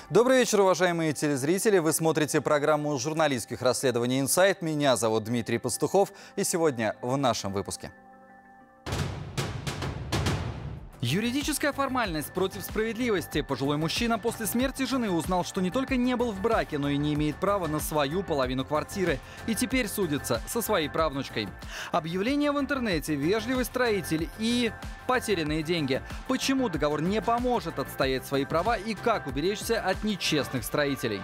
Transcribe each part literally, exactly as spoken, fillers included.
Добрый вечер, уважаемые телезрители. Вы смотрите программу журналистских расследований «Инсайт». Меня зовут Дмитрий Пастухов. И сегодня в нашем выпуске. Юридическая формальность против справедливости. Пожилой мужчина после смерти жены узнал, что не только не был в браке, но и не имеет права на свою половину квартиры. И теперь судится со своей правнучкой. Объявление в интернете, вежливый строитель и потерянные деньги. Почему договор не поможет отстоять свои права и как уберечься от нечестных строителей?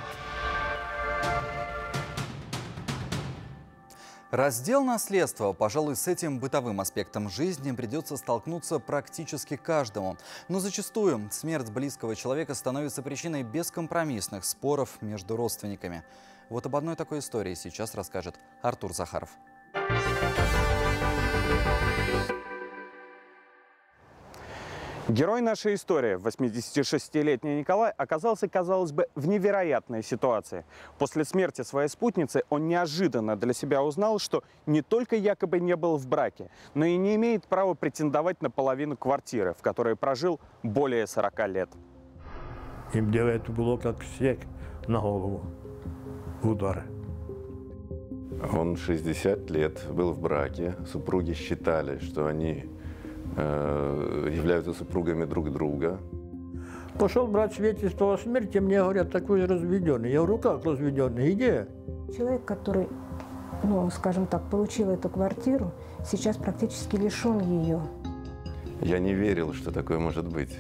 Раздел наследства. Пожалуй, с этим бытовым аспектом жизни придется столкнуться практически каждому. Но зачастую смерть близкого человека становится причиной бескомпромиссных споров между родственниками. Вот об одной такой истории сейчас расскажет Артур Захаров. Герой нашей истории, восьмидесятишестилетний Николай, оказался, казалось бы, в невероятной ситуации. После смерти своей спутницы он неожиданно для себя узнал, что не только якобы не был в браке, но и не имеет права претендовать на половину квартиры, в которой прожил более сорока лет. Им это было как снег на голову. Удар. Он шестьдесят лет был в браке. Супруги считали, что они являются супругами друг друга. Пошел брать свидетельство о смерти, мне говорят, такой разведенный. Я говорю, как разведенный? Где? Человек, который, ну, скажем так, получил эту квартиру, сейчас практически лишен ее. Я не верил, что такое может быть.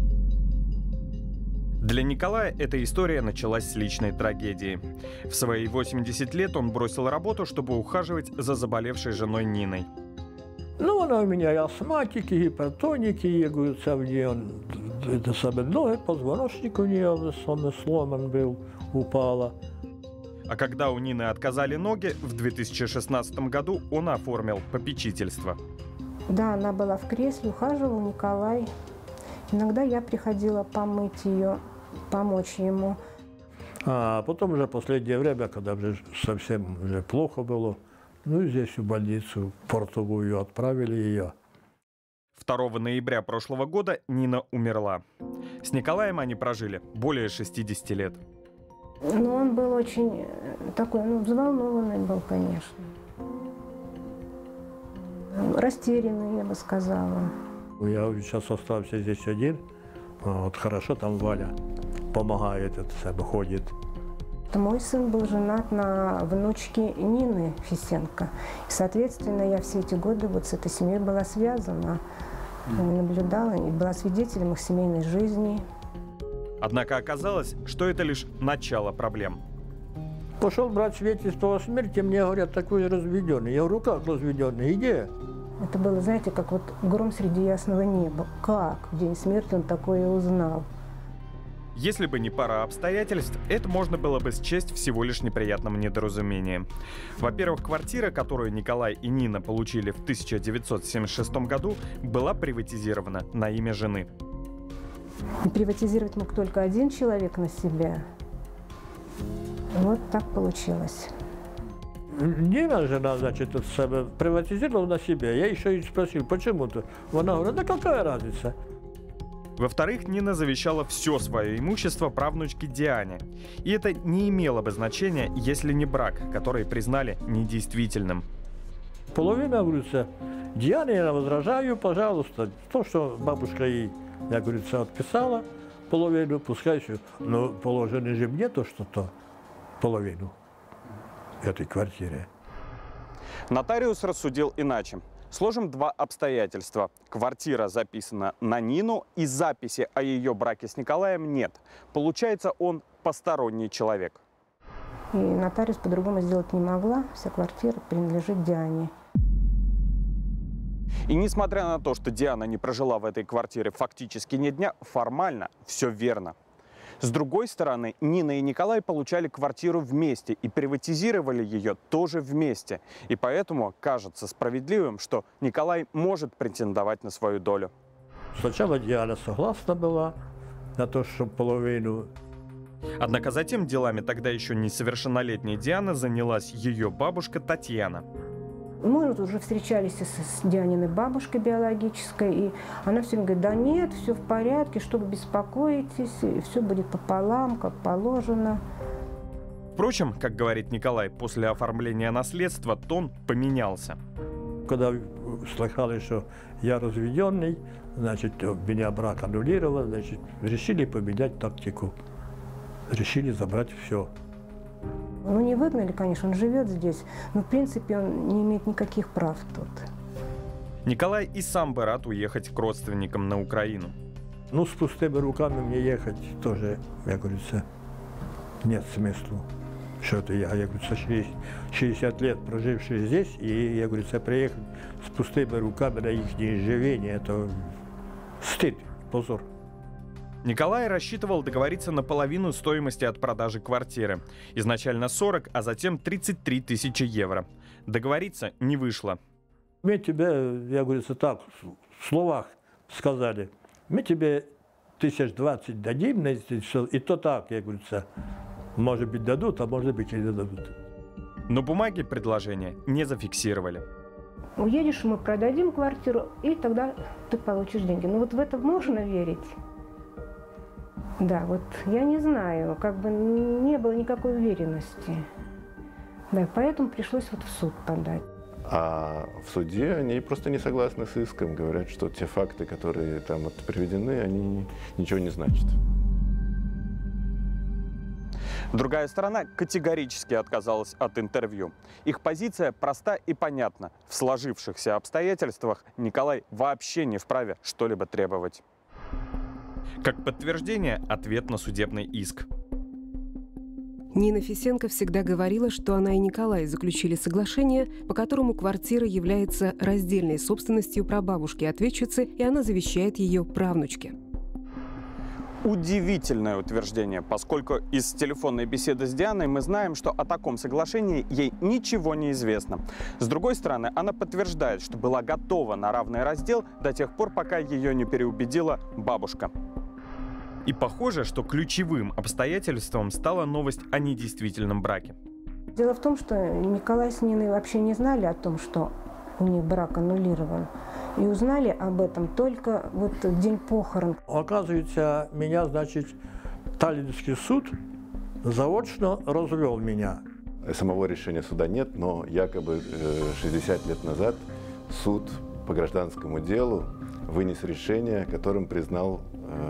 Для Николая эта история началась с личной трагедии. В свои восемьдесят лет он бросил работу, чтобы ухаживать за заболевшей женой Ниной. Ну, она у меня и астматики, и гипертоники, и, говорится, в ней он, это самое, ноги, позвоночник у нее он сломан был, упала. А когда у Нины отказали ноги, в две тысячи шестнадцатом году он оформил попечительство. Да, она была в кресле, ухаживал Николай. Иногда я приходила помыть ее, помочь ему. А потом уже последнее время, когда уже совсем уже плохо было, ну и здесь в больницу портовую отправили ее. второго ноября прошлого года Нина умерла. С Николаем они прожили более шестидесяти лет. Но он был очень такой, ну, взволнованный был, конечно. Растерянный, я бы сказала. Я сейчас остался здесь один. Вот хорошо, там Валя помогает, это себе ходит. Мой сын был женат на внучке Нины Фисенко. И, соответственно, я все эти годы вот с этой семьей была связана, наблюдала и была свидетелем их семейной жизни. Однако оказалось, что это лишь начало проблем. Пошел брать свидетельство о смерти, мне говорят, такой разведенный. Я говорю, как разведенный? Где? Это было, знаете, как вот гром среди ясного неба. Как в день смерти он такое узнал? Если бы не пара обстоятельств, это можно было бы счесть всего лишь неприятным недоразумением. Во-первых, квартира, которую Николай и Нина получили в тысяча девятьсот семьдесят шестом году, была приватизирована на имя жены. И приватизировать мог только один человек на себя. Вот так получилось. Нина, жена, значит, приватизировала на себя. Я еще и спросил, почему-то. Она говорит, да какая разница? Во-вторых, Нина завещала все свое имущество правнучке Диане. И это не имело бы значения, если не брак, который признали недействительным. Половина, говорится, Диане я возражаю, пожалуйста. То, что бабушка ей, я, говорится, отписала, половину, пускай еще. Но положено же мне то, что-то, половину этой квартиры. Нотариус рассудил иначе. Сложим два обстоятельства. Квартира записана на Нину, и записи о ее браке с Николаем нет. Получается, он посторонний человек. И нотариус по-другому сделать не могла. Вся квартира принадлежит Диане. И несмотря на то, что Диана не прожила в этой квартире фактически ни дня, формально все верно. С другой стороны, Нина и Николай получали квартиру вместе и приватизировали ее тоже вместе. И поэтому кажется справедливым, что Николай может претендовать на свою долю. Сначала Диана согласна была на то, что половину. Однако затем делами тогда еще несовершеннолетней Дианы занялась ее бабушка Татьяна. Мы вот уже встречались с, с Дианиной бабушкой биологической, и она все время говорит: да нет, все в порядке, что вы беспокоитесь, и все будет пополам, как положено. Впрочем, как говорит Николай, после оформления наследства тон поменялся. Когда слыхали, что я разведенный, значит, меня брак аннулировал, значит, решили поменять тактику. Решили забрать все. Ну, не выгнали, конечно, он живет здесь, но, в принципе, он не имеет никаких прав тут. Николай и сам бы рад уехать к родственникам на Украину. Ну, с пустыми руками мне ехать тоже, я говорю, нет смысла. Что-то я, я говорю, шестьдесят лет проживший здесь, и я говорю, приехать с пустыми руками на их живение, это стыд, позор. Николай рассчитывал договориться на половину стоимости от продажи квартиры. Изначально сорок, а затем тридцать три тысячи евро. Договориться не вышло. Мы тебе, я говорю, так, в словах сказали, мы тебе тысяч двадцать дадим, и то так, я говорю, может быть дадут, а может быть и не дадут. Но бумаги предложения не зафиксировали. Уедешь, мы продадим квартиру, и тогда ты получишь деньги. Ну вот в это можно верить? Да, вот я не знаю, как бы не было никакой уверенности. Да, поэтому пришлось вот в суд подать. А в суде они просто не согласны с иском, говорят, что те факты, которые там вот приведены, они ничего не значат. Другая сторона категорически отказалась от интервью. Их позиция проста и понятна. В сложившихся обстоятельствах Николай вообще не вправе что-либо требовать. Как подтверждение, ответ на судебный иск. Нина Фисенко всегда говорила, что она и Николай заключили соглашение, по которому квартира является раздельной собственностью прабабушки-ответчицы, и она завещает ее правнучке. Удивительное утверждение, поскольку из телефонной беседы с Дианой мы знаем, что о таком соглашении ей ничего не известно. С другой стороны, она подтверждает, что была готова на равный раздел до тех пор, пока ее не переубедила бабушка. И похоже, что ключевым обстоятельством стала новость о недействительном браке. Дело в том, что Николай с Ниной вообще не знали о том, что у них брак аннулирован. И узнали об этом только вот в день похорон. Оказывается, меня, значит, Таллинский суд заочно развел меня. Самого решения суда нет, но якобы шестьдесят лет назад суд по гражданскому делу вынес решение, которым признал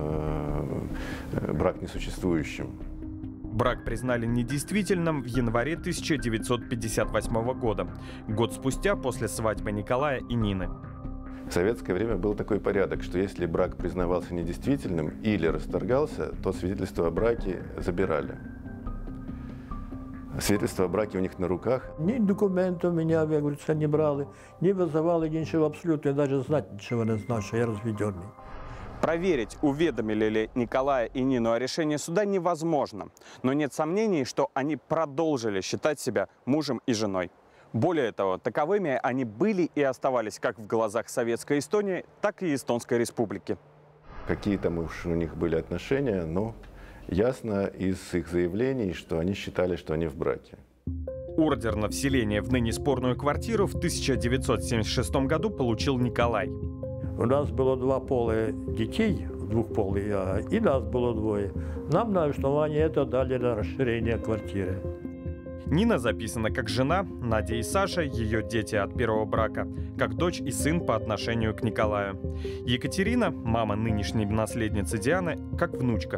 э, брак несуществующим. Брак признали недействительным в январе тысяча девятьсот пятьдесят восьмого года, год спустя после свадьбы Николая и Нины. В советское время был такой порядок, что если брак признавался недействительным или расторгался, то свидетельство о браке забирали. Свидетельство о браке у них на руках. Ни документов меня, я говорю, не брали, не вызывали ничего абсолютно, я даже знать ничего не знал, что я разведенный. Проверить, уведомили ли Николая и Нину о решении суда, невозможно. Но нет сомнений, что они продолжили считать себя мужем и женой. Более того, таковыми они были и оставались как в глазах Советской Эстонии, так и Эстонской Республики. Какие там уж у них были отношения, но ясно из их заявлений, что они считали, что они в браке. Ордер на вселение в ныне спорную квартиру в тысяча девятьсот семьдесят шестом году получил Николай. У нас было два пола детей, двухполые, и нас было двое. Нам на основании этого дали на расширение квартиры. Нина записана как жена, Надя и Саша – ее дети от первого брака, как дочь и сын по отношению к Николаю. Екатерина, мама нынешней наследницы Дианы, как внучка.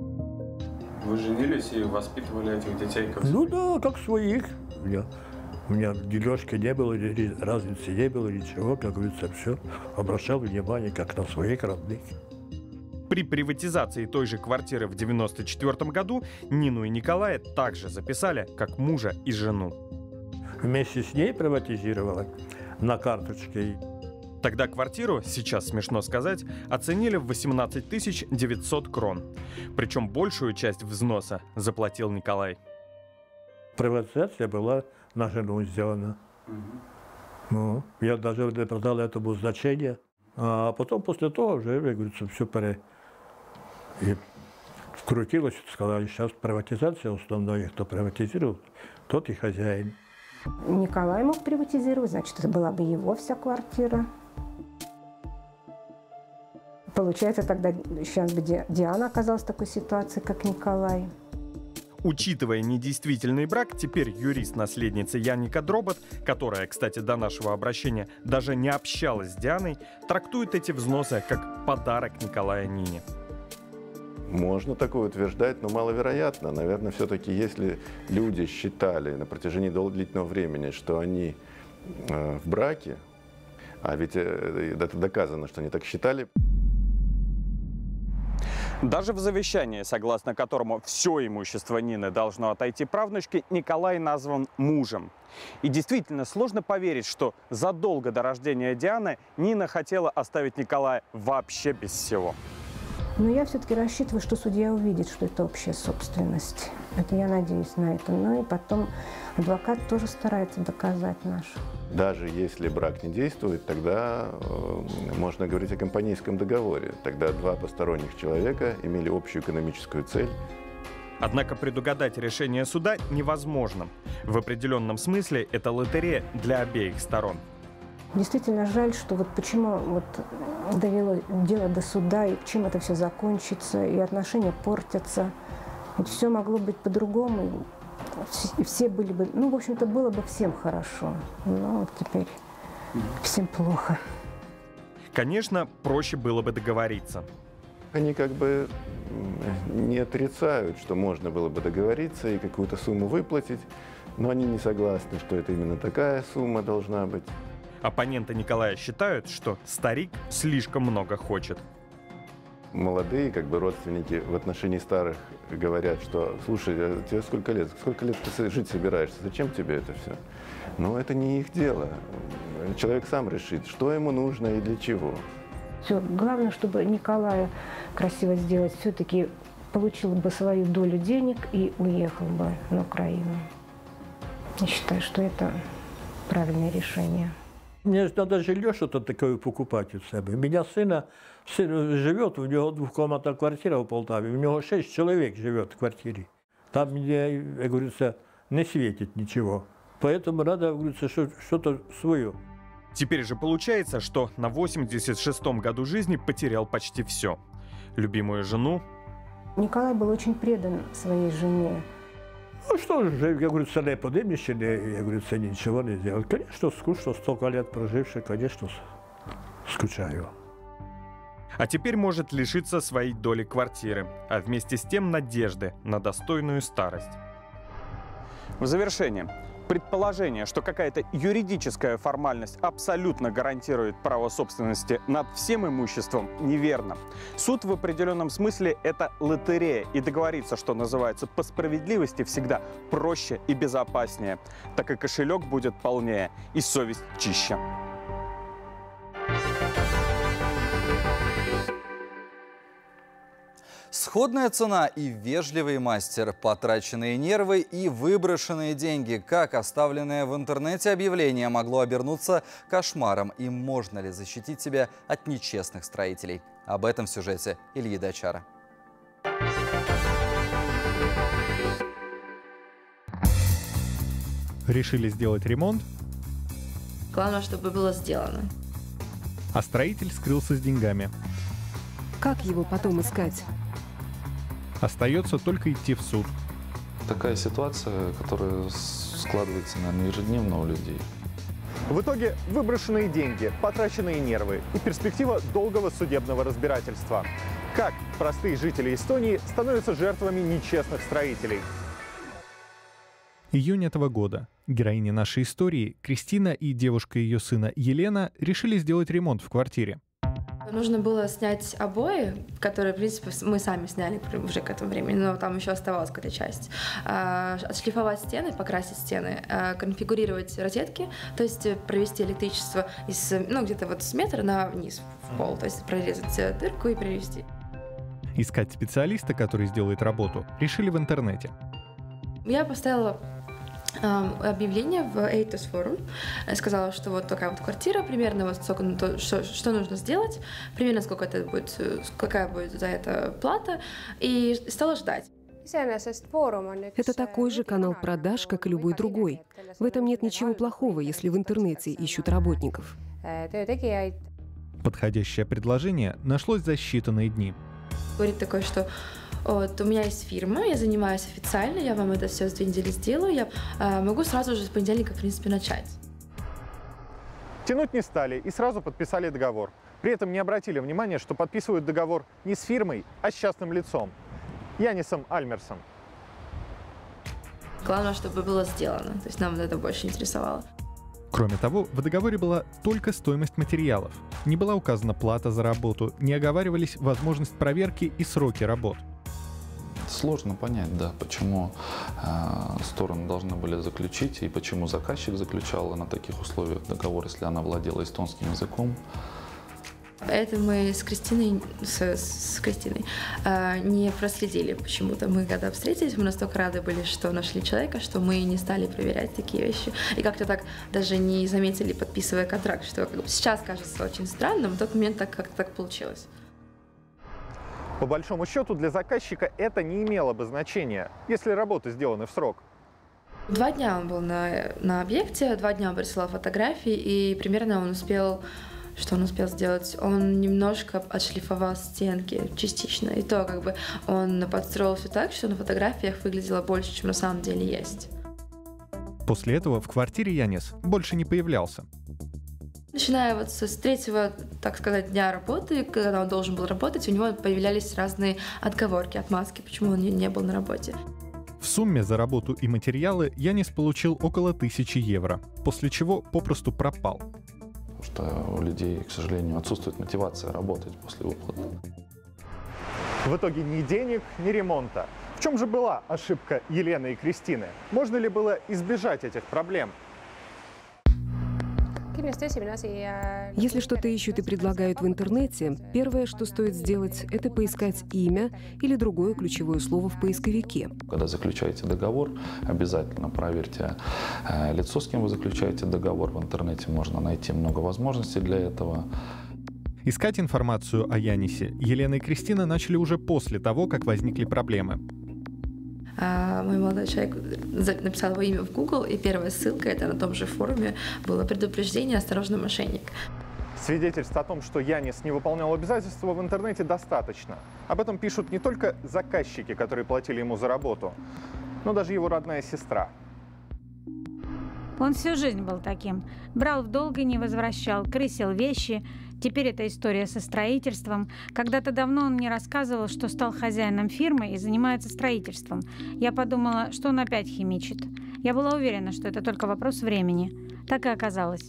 Вы женились и воспитывали этих детей как Ну своих? да, как своих. У меня, у меня дележки не было, разницы не было, ничего, как говорится, все. Обращал внимание как на своих родных. При приватизации той же квартиры в девяносто четвёртом году Нину и Николая также записали как мужа и жену. Вместе с ней приватизировала на карточке. Тогда квартиру, сейчас смешно сказать, оценили в восемнадцать тысяч девятьсот крон. Причем большую часть взноса заплатил Николай. Приватизация была на жену сделана. Угу. Ну, я даже не продал этому значения. А потом после того уже, я говорю, все пере... И вкрутилось, сказали, сейчас приватизация основная, кто приватизировал, тот и хозяин. Николай мог приватизировать, значит, это была бы его вся квартира. Получается, тогда сейчас бы Диана оказалась в такой ситуации, как Николай. Учитывая недействительный брак, теперь юрист наследницы Янника Дробот, которая, кстати, до нашего обращения даже не общалась с Дианой, трактует эти взносы как подарок Николая Нине. Можно такое утверждать, но маловероятно. Наверное, все-таки, если люди считали на протяжении длительного времени, что они э, в браке, а ведь э, это доказано, что они так считали. Даже в завещании, согласно которому все имущество Нины должно отойти правнучке, Николай назван мужем. И действительно сложно поверить, что задолго до рождения Дианы Нина хотела оставить Николая вообще без всего. Но я все-таки рассчитываю, что судья увидит, что это общая собственность. Это я надеюсь на это. Ну и потом адвокат тоже старается доказать наш. Даже если брак не действует, тогда э, можно говорить о компанейском договоре. Тогда два посторонних человека имели общую экономическую цель. Однако предугадать решение суда невозможно. В определенном смысле это лотерея для обеих сторон. Действительно жаль, что вот почему вот довело дело до суда, и чем это все закончится, и отношения портятся. Ведь все могло быть по-другому, и все были бы, ну, в общем-то, было бы всем хорошо. Но вот теперь всем плохо. Конечно, проще было бы договориться. Они как бы не отрицают, что можно было бы договориться и какую-то сумму выплатить, но они не согласны, что это именно такая сумма должна быть. Оппоненты Николая считают, что старик слишком много хочет. Молодые, как бы родственники в отношении старых говорят, что слушай, а тебе сколько лет? Сколько лет ты жить собираешься? Зачем тебе это все? Но это не их дело. Человек сам решит, что ему нужно и для чего. Все, главное, чтобы Николая красиво сделать, все-таки получил бы свою долю денег и уехал бы на Украину. Я считаю, что это правильное решение. Мне надо жилье что-то такое покупать у себя. У меня сына, сын живет, у него двухкомнатная квартира в Полтаве, у него шесть человек живет в квартире. Там мне, как говорится, не светит ничего. Поэтому надо, как говорится, что-то свое. Теперь же получается, что на восемьдесят шестом году жизни потерял почти все. Любимую жену. Николай был очень предан своей жене. Ну что же, как говорится, не поднимешь, не, как говорится, ничего не сделать. Конечно, скучно, столько лет проживший, конечно, скучаю. А теперь может лишиться своей доли квартиры, а вместе с тем надежды на достойную старость. В завершение. Предположение, что какая-то юридическая формальность абсолютно гарантирует право собственности над всем имуществом, неверно. Суд в определенном смысле – это лотерея, и договориться, что называется, по справедливости всегда проще и безопаснее, так и кошелек будет полнее и совесть чище. Сходная цена и вежливый мастер, потраченные нервы и выброшенные деньги. Как оставленное в интернете объявление могло обернуться кошмаром? И можно ли защитить себя от нечестных строителей? Об этом в сюжете Ильи Дачара. Решили сделать ремонт, Главное, чтобы было сделано. а строитель скрылся с деньгами. Как его потом искать? Остается только идти в суд. Такая ситуация, которая складывается, наверное, ежедневно у людей. В итоге выброшенные деньги, потраченные нервы и перспектива долгого судебного разбирательства. Как простые жители Эстонии становятся жертвами нечестных строителей? Июнь этого года. Героини нашей истории, Кристина и девушка ее сына Елена, решили сделать ремонт в квартире. Нужно было снять обои, которые, в принципе, мы сами сняли уже к этому времени, но там еще оставалась какая-то часть. Отшлифовать стены, покрасить стены, конфигурировать розетки, то есть провести электричество из, ну, где-то вот с метра на вниз в пол, то есть прорезать дырку и привести. Искать специалиста, который сделает работу, решили в интернете. Я поставила объявление в Эйтос форум, сказала, что вот такая вот квартира, примерно вот сколько, то, что, что нужно сделать, примерно сколько это будет, какая будет за это плата, и стала ждать. Это такой же канал продаж, как и любой другой. В этом нет ничего плохого, если в интернете ищут работников. Подходящее предложение нашлось за считанные дни. Говорит такое, что вот, у меня есть фирма, я занимаюсь официально, я вам это все за две недели сделаю, я э, могу сразу же с понедельника, в принципе, начать. Тянуть не стали и сразу подписали договор. При этом не обратили внимания, что подписывают договор не с фирмой, а с частным лицом – Янисом Альмерсом. Главное, чтобы было сделано, то есть нам это больше интересовало. Кроме того, в договоре была только стоимость материалов. Не была указана плата за работу, не оговаривались возможность проверки и сроки работ. Сложно понять, да, почему э, стороны должны были заключить и почему заказчик заключал на таких условиях договор, если она владела эстонским языком. Это мы с Кристиной, с, с Кристиной э, не проследили почему-то. Мы когда встретились, мы настолько рады были, что нашли человека, что мы не стали проверять такие вещи. И как-то так даже не заметили, подписывая контракт, что как бы сейчас кажется очень странным, в тот момент так как-то так получилось. По большому счету, для заказчика это не имело бы значения, если работы сделаны в срок. Два дня он был на, на объекте, два дня он присылал фотографии, и примерно он успел, что он успел сделать? Он немножко отшлифовал стенки, частично, и то как бы он подстроил все так, что на фотографиях выглядело больше, чем на самом деле есть. После этого в квартире Янис больше не появлялся. Начиная вот с третьего, так сказать, дня работы, когда он должен был работать, у него появлялись разные отговорки, отмазки, почему он не был на работе. В сумме за работу и материалы Янис получил около тысячи евро, после чего попросту пропал. Потому что у людей, к сожалению, отсутствует мотивация работать после выплаты. В итоге ни денег, ни ремонта. В чем же была ошибка Елены и Кристины? Можно ли было избежать этих проблем? Если что-то ищут и предлагают в интернете, первое, что стоит сделать, это поискать имя или другое ключевое слово в поисковике. Когда заключаете договор, обязательно проверьте э, лицо, с кем вы заключаете договор. В интернете можно найти много возможностей для этого. Искать информацию о Янисе Елена и Кристина начали уже после того, как возникли проблемы. А мой молодой человек написал его имя в Google, и первая ссылка, это на том же форуме, было предупреждение «Осторожно, мошенник». Свидетельств о том, что Янис не выполнял обязательства, в интернете достаточно. Об этом пишут не только заказчики, которые платили ему за работу, но даже его родная сестра. Он всю жизнь был таким. Брал в долг и не возвращал, крысил вещи. Теперь это история со строительством. Когда-то давно он мне рассказывал, что стал хозяином фирмы и занимается строительством. Я подумала, что он опять химичит. Я была уверена, что это только вопрос времени. Так и оказалось.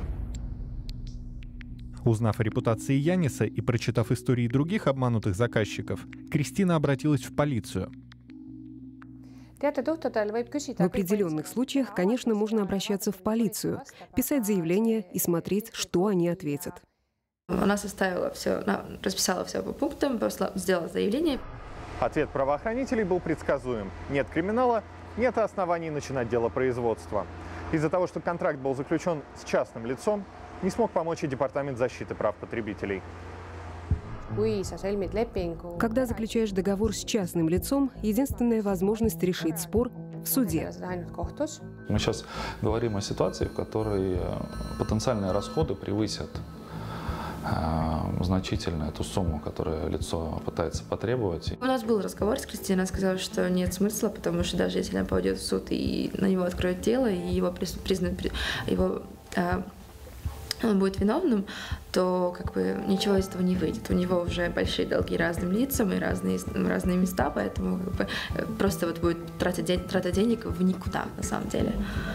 Узнав о репутации Яниса и прочитав истории других обманутых заказчиков, Кристина обратилась в полицию. В определенных случаях, конечно, можно обращаться в полицию, писать заявление и смотреть, что они ответят. Она составила все, расписала все по пунктам, сделала заявление. Ответ правоохранителей был предсказуем. Нет криминала, нет оснований начинать дело производства. Из-за того, что контракт был заключен с частным лицом, не смог помочь и Департамент защиты прав потребителей. Когда заключаешь договор с частным лицом, единственная возможность решить спор в суде. Мы сейчас говорим о ситуации, в которой потенциальные расходы превысят э, значительно эту сумму, которую лицо пытается потребовать. У нас был разговор с Кристиной, она сказала, что нет смысла, потому что даже если она пойдет в суд и на него откроют дело, и его признают, его э, он будет виновным, то как бы ничего из этого не выйдет. У него уже большие долги разным лицам и разные, разные места, поэтому как бы просто вот будет трата, трата денег в никуда на самом деле.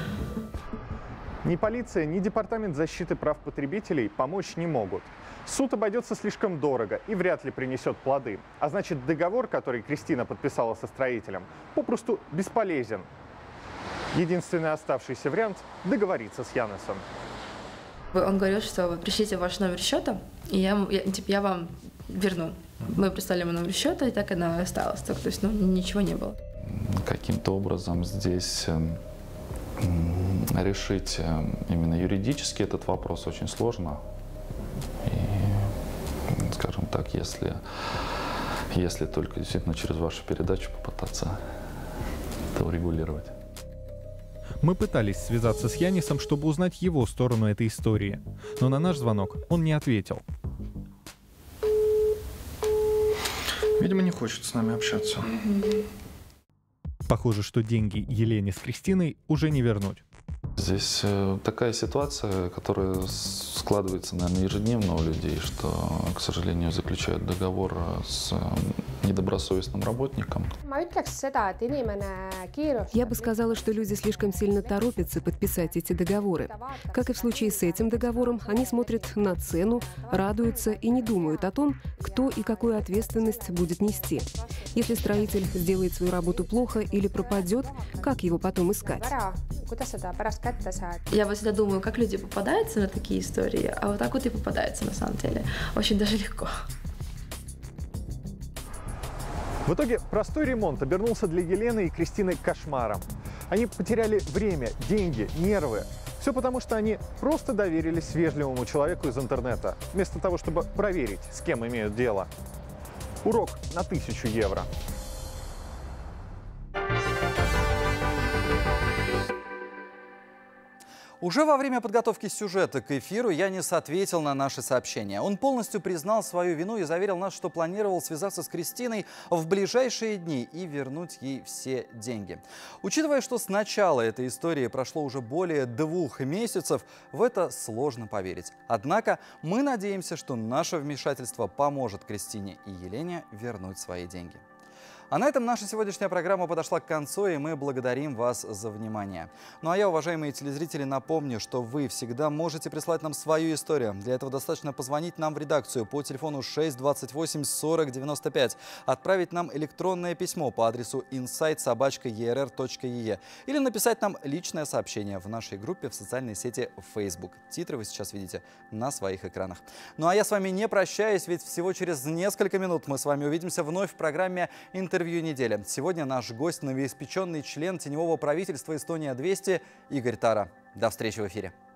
Ни полиция, ни Департамент защиты прав потребителей помочь не могут. Суд обойдется слишком дорого и вряд ли принесет плоды. А значит, договор, который Кристина подписала со строителем, попросту бесполезен. Единственный оставшийся вариант – договориться с Янисом. Он говорил, что вы пришлите ваш номер счета, и я, я, типа, я вам верну. Мы прислали ему номер счета, и так оно и осталось. То есть ну, ничего не было. Каким-то образом здесь решить именно юридически этот вопрос очень сложно. И, скажем так, если Если только действительно через вашу передачу попытаться это урегулировать. Мы пытались связаться с Янисом, чтобы узнать его сторону этой истории, но на наш звонок он не ответил. Видимо, не хочет с нами общаться. Похоже, что деньги Елене с Кристиной уже не вернуть. Здесь э, такая ситуация, которая складывается, наверное, ежедневно у людей, что, к сожалению, заключают договор с э, недобросовестным работником. Я бы сказала, что люди слишком сильно торопятся подписать эти договоры. Как и в случае с этим договором, они смотрят на цену, радуются и не думают о том, кто и какую ответственность будет нести. Если строитель сделает свою работу плохо или пропадет, как его потом искать? Я вот всегда думаю, как люди попадаются на такие истории, а вот так вот и попадаются на самом деле. Очень даже легко. В итоге простой ремонт обернулся для Елены и Кристины кошмаром. Они потеряли время, деньги, нервы. Все потому, что они просто доверились вежливому человеку из интернета, вместо того, чтобы проверить, с кем имеют дело. Урок на тысячу евро. Уже во время подготовки сюжета к эфиру Янис ответил на наши сообщения. Он полностью признал свою вину и заверил нас, что планировал связаться с Кристиной в ближайшие дни и вернуть ей все деньги. Учитывая, что с начала этой истории прошло уже более двух месяцев, в это сложно поверить. Однако мы надеемся, что наше вмешательство поможет Кристине и Елене вернуть свои деньги. А на этом наша сегодняшняя программа подошла к концу, и мы благодарим вас за внимание. Ну а я, уважаемые телезрители, напомню, что вы всегда можете прислать нам свою историю. Для этого достаточно позвонить нам в редакцию по телефону шесть двадцать восемь сорок девяносто пять, отправить нам электронное письмо по адресу инсайт собака е эр эр точка е е или написать нам личное сообщение в нашей группе в социальной сети Facebook. Титры вы сейчас видите на своих экранах. Ну а я с вами не прощаюсь, ведь всего через несколько минут мы с вами увидимся вновь в программе «Интервью недели». Сегодня наш гость — новоиспеченный член теневого правительства Эстония двести Игорь Тара. До встречи в эфире.